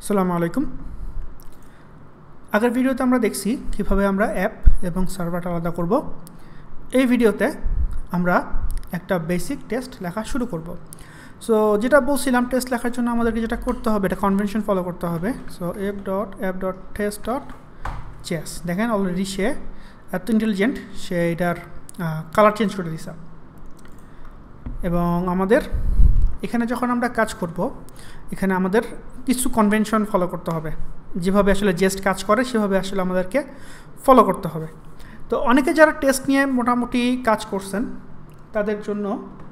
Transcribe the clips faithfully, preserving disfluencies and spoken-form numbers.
আসসালামু আলাইকুম। আগের ভিডিওতে আমরা দেখছি কিভাবে আমরা অ্যাপ এবং সার্ভারটা আলাদা করব। এই ভিডিওতে আমরা একটা বেসিক টেস্ট লেখা শুরু করব। সো যেটা বলছিলাম, টেস্ট লেখার জন্য আমাদেরকে যেটা করতে হবে, এটা কনভেনশন ফলো করতে হবে। So F dot app dot test dot JS, দেখেন অলরেডি সে এত ইন্টেলিজেন্ট, সে এটার কালার চেঞ্জ করে দিছে। এবং আমাদের এখানে যখন আমরা কাজ করব, এখানে আমাদের কিছু কনভেনশন ফলো করতে হবে। যেভাবে আসলে জেস্ট কাজ করে সেভাবে আসলে আমাদেরকে ফলো করতে হবে। তো অনেকে যারা টেস্ট নিয়ে মোটামুটি কাজ করছেন তাদের জন্য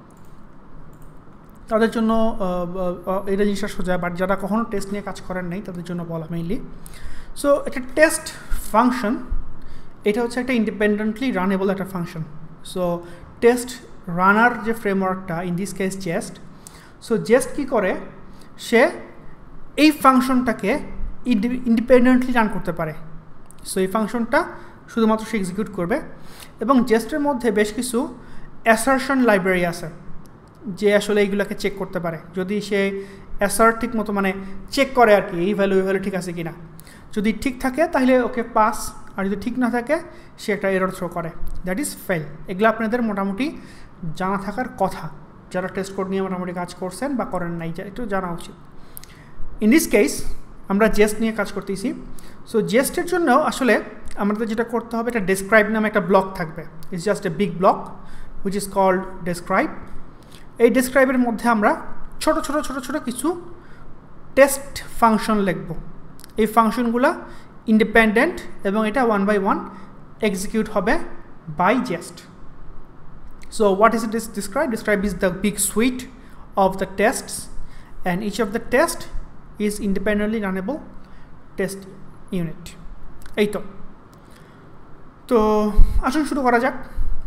তাদের জন্য এটা জিনিসটা সোজা, বাট যারা কখনও টেস্ট নিয়ে কাজ করেন নাই তাদের জন্য বলা মেইনলি। সো এটা টেস্ট ফাংশন, এটা হচ্ছে একটা ইন্ডিপেন্ডেন্টলি রানেবল একটা ফাংশন। সো টেস্ট রানার যে ফ্রেমওয়ার্কটা, in this case Jest, so Jest কী করে, সে এই ফাংশনটাকে ইন্ডিপেন্ডেন্টলি রান করতে পারে। সো এই ফাংশনটা শুধুমাত্র সে এক্সিকিউট করবে। এবং জেস্টের মধ্যে বেশ কিছু অ্যাসারশন লাইব্রেরি আছে যে আসলে এইগুলোকে চেক করতে পারে। যদি সে অ্যাসার ঠিক মতো মানে চেক করে আর কি, এই ভ্যালু এই ভ্যালু ঠিক আছে কি না। যদি ঠিক থাকে তাহলে ওকে পাস, আর যদি ঠিক না থাকে সে একটা এরর থ্রো করে, দ্যাট ইজ ফেল। এগুলো আপনাদের মোটামুটি জানা থাকার কথা, যারা টেস্ট কোড নিয়ে মোটামুটি কাজ করছেন বা করেন নাই, একটু জানা উচিত। ইন দিস কেস আমরা জেস্ট নিয়ে কাজ করতেছি। সো জেস্টের জন্য আসলে আমাদের যেটা করতে হবে, এটা ডেসক্রাইব নামে একটা ব্লক থাকবে। It's just a big block which is called describe. এই ডেসক্রাইবের মধ্যে আমরা ছোট ছোট ছোট ছোট কিছু টেস্ট ফাংশন লিখব। এই ফাংশনগুলো ইন্ডিপেন্ডেন্ট এবং এটা ওয়ান বাই ওয়ান এক্সিকিউট হবে by Jest. So what is it is describe? Describe is the big suite of the tests, and each of the test is independently runnable test unit. এই তো তো আসুন শুরু করা যাক।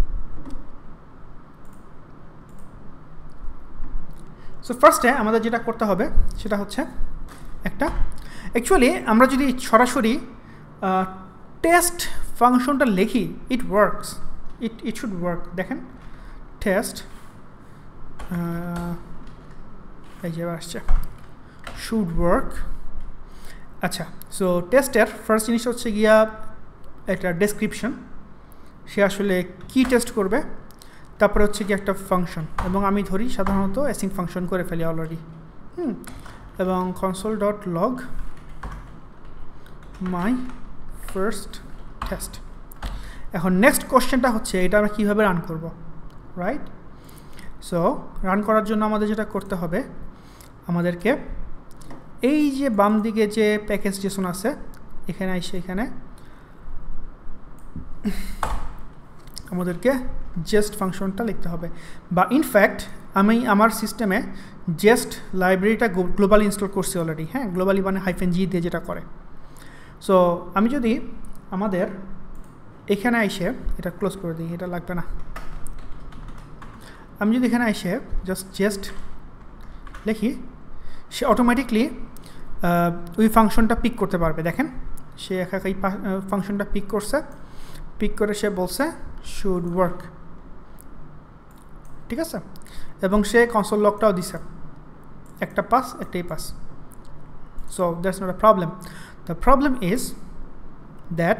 সো ফার্স্টে আমাদের যেটা করতে হবে সেটা হচ্ছে একটা, অ্যাকচুয়ালি আমরা যদি সরাসরি টেস্ট ফাংশনটা লিখি, it works, it it should work. দেখেন টেস্ট এই যে আসছে শুড ওয়ার্ক। আচ্ছা, সো টেস্টের ফার্স্ট জিনিস হচ্ছে গিয়া একটা ডেসক্রিপশন, সে আসলে কি টেস্ট করবে। তারপরে হচ্ছে কি একটা ফাংশন, এবং আমি ধরি সাধারণত অ্যাসিং ফাংশন করে ফেলি অলরেডি। হুম এবং console dot log my first test. এখন নেক্সট কোশ্চেনটা হচ্ছে এটা আমরা কীভাবে রান করব, রাইট? সো রান করার জন্য আমাদের যেটা করতে হবে, আমাদেরকে এই যে বাম দিকে যে প্যাকেজ জেসন আছে, এখানে এসে এখানে আমাদেরকে জেস্ট ফাংশনটা লিখতে হবে। বা ইনফ্যাক্ট আমি আমার সিস্টেমে জেস্ট লাইব্রেরিটা গ্লোবালি ইনস্টল করছি অলরেডি। হ্যাঁ, গ্লোবালি মানে হাইফেন জি দিয়ে যেটা করে। সো আমি যদি আমাদের এখানে এসে এটা ক্লোজ করে দিই, এটা লাগবে না। আমি যদি এখানে এসে জাস্ট জেস্ট লিখি, সে অটোমেটিকলি ওই ফাংশনটা পিক করতে পারবে। দেখেন সে একা এই ফাংশনটা পিক করছে, পিক করে সে বলছে শুড ওয়ার্ক, ঠিক আছে। এবং সে কনসোল লকটাও দিছে, একটা পাস একটাই pass. So that's not a problem. The problem is that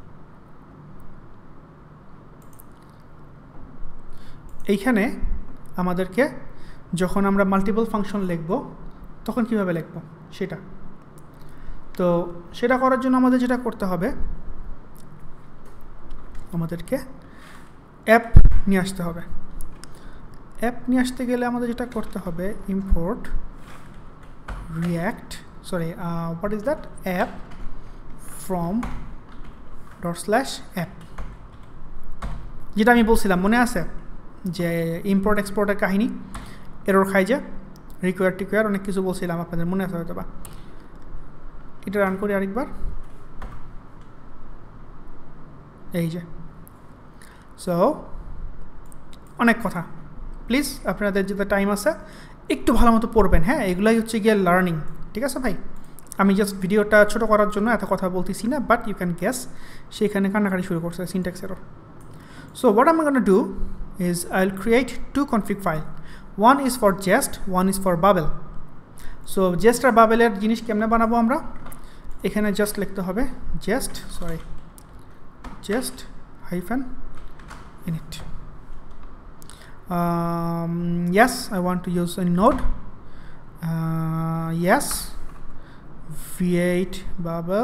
এইখানে আমাদেরকে যখন আমরা মাল্টিপল ফাংশন লিখব তখন কিভাবে লিখব সেটা। তো সেটা করার জন্য আমাদের যেটা করতে হবে, আমাদেরকে অ্যাপ নিয়ে আসতে হবে। অ্যাপ নিয়ে আসতে গেলে আমাদের যেটা করতে হবে, import React sorry what is that app from dot slash app, যেটা আমি বলছিলাম মনে আছে যে ইম্পোর্ট এক্সপোর্টের কাহিনী, এরর খাই যে রিকোয়ার টিকোয়ার অনেক কিছু বলছিলাম, আপনাদের মনে আছে হয়তো বা। এটা রান করি আরেকবার, এই যে। সো অনেক কথা, প্লিজ আপনাদের যেটা টাইম আছে একটু ভালো মতো পড়বেন। হ্যাঁ, এগুলাই হচ্ছে গিয়ে লার্নিং, ঠিক আছে ভাই? আমি জাস্ট ভিডিওটা ছোটো করার জন্য এত কথা বলতেছি না, বাট ইউ ক্যান গেস সেখানে কান্নাকাটি শুরু করছে syntax error. So what I'm going to do is I'll create two config files. One is for jest, one is for bubble. So Jest আর বাবেলের জিনিস কেমনে বানাবো আমরা এখানে জাস্ট লিখতে হবে just sorry just hyphen init um, yes I want to use a node uh, yes v eight bubble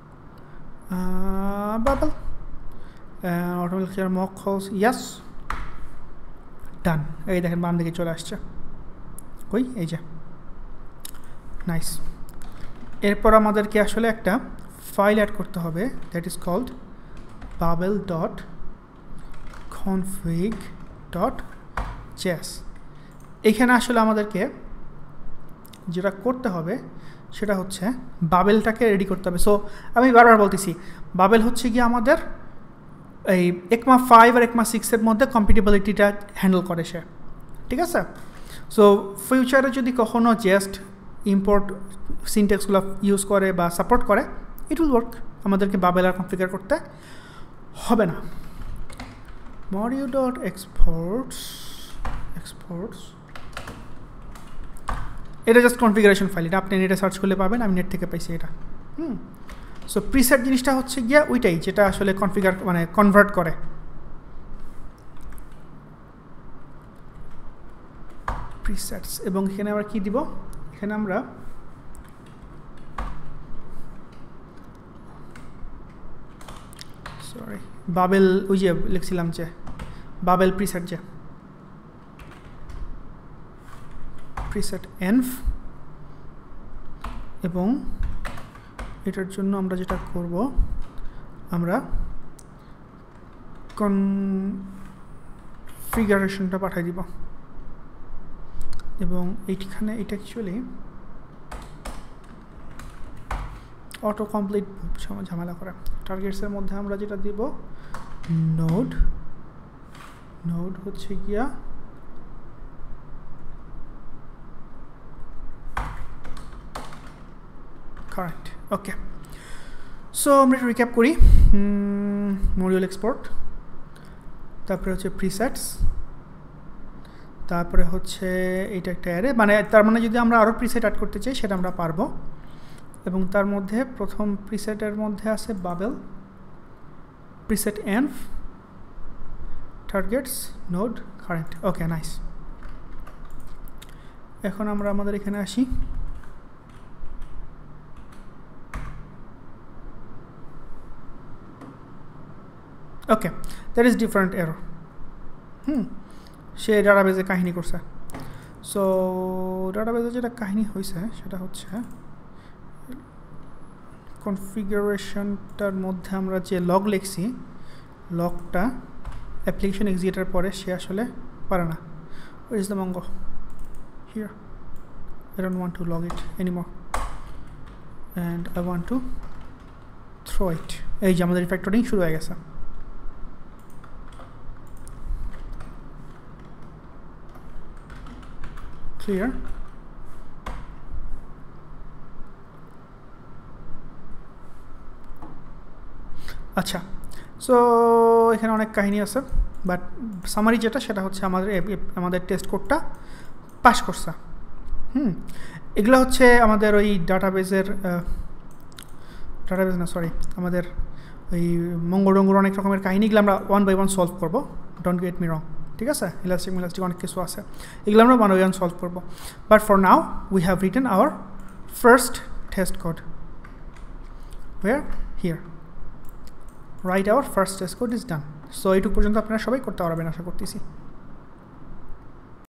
uh, bubble uh, automatic clear mock calls yes done এই দেখেন বাম দিকে চলে আসছে কই এই যে নাইস এরপর আমাদেরকে আসলে একটা ফাইল অ্যাড করতে হবে that is called bubble dot config dot js এখানে আসলে আমাদেরকে যেটা করতে হবে সেটা হচ্ছে বাবেলটাকে রেডি করতে হবে সো আমি বারবার বলতেছি বাবেল হচ্ছে কি আমাদের এই একমা ফাইভ আর একমা সিক্স এর মধ্যে কম্পিটিবিলিটিটা হ্যান্ডেল করে সে ঠিক আছে সো ফিউচারে যদি কখনো জাস্ট ইম্পোর্ট সিনট্যাক্সগুলো ইউজ করে বা সাপোর্ট করে ইট উইল ওয়ার্ক আমাদেরকে বাবেল আর কনফিগার করতে হবে না module dot exports exports এটা জাস্ট কনফিগারেশন ফাইল এটা আপনি নেটে সার্চ করলে পাবেন আমি নেট থেকে পাইছি এটা হুম সো প্রিসেট জিনিসটা হচ্ছে গিয়া ওইটাই যেটা আসলে কনফিগার মানে কনভার্ট করে প্রিসেটস এবং এখানে আমরা কি দিব এখানে আমরা সরি বাবেল ওই যে লিখছিলাম যে বাবেল প্রিসেট যে প্রিসেট এনভ এবং এটার জন্য আমরা যেটা করব আমরা কনফিগারেশনটা পাঠিয়ে দিব এবং এইখানে এটা অ্যাকচুয়ালি অটো কমপ্লিট ঝামেলা করে টার্গেটসের মধ্যে আমরা যেটা দিব নোড নোড হচ্ছে গিয়া কারেক্ট ওকে সো আমরা রিক্যাপ করি মডিউল এক্সপোর্ট তারপরে হচ্ছে প্রিসেটস তারপরে হচ্ছে এইটা একটা অ্যারে মানে তার মানে যদি আমরা আরও প্রিসেট অ্যাড করতে চাই সেটা আমরা পারবো এবং তার মধ্যে প্রথম প্রিসেটের মধ্যে আছে Babel preset env targets node current okay nice এখন আমরা আমাদের এখানে আসি okay that is different error hmm সে ডাটাবেজে কাহিনী করছে সো ডাটাবেজে যেটা কাহিনী হয়েছে সেটা হচ্ছে কনফিগারেশনটার মধ্যে আমরা যে লগ লিখছি লগটা অ্যাপ্লিকেশন এক্সিকিউটের পরে সে আসলে পারে না where is the Mongo here I don't want to log it anymore and I want to throw it এই যে আমাদের রিফ্যাক্টরিং শুরু হয়ে গেছে ক্লিয়ার আচ্ছা সো এখানে অনেক কাহিনী আছে বাট সামারি যেটা সেটা হচ্ছে আমাদের আমাদের টেস্ট কোডটা পাস করছে হুম এগুলো হচ্ছে আমাদের ওই ডাটাবেজের ডাটাবেজ না সরি আমাদের ওই মঙ্গলডঙ্গুর অনেক রকমের কাহিনীগুলো আমরা ওয়ান বাই ওয়ান সলভ করবো ডোন্ট গেট মি রং ঠিক আছে ইলাস্টিক মিলাস্টিক অনেক কিছু আছে এগুলো আমরা ওয়ান বাই ওয়ান সলভ করবো but for now we have written our first test code where here write our first test code is done so এইটুকু পর্যন্ত আপনারা সবাই করতে পারবেন আশা করতেছি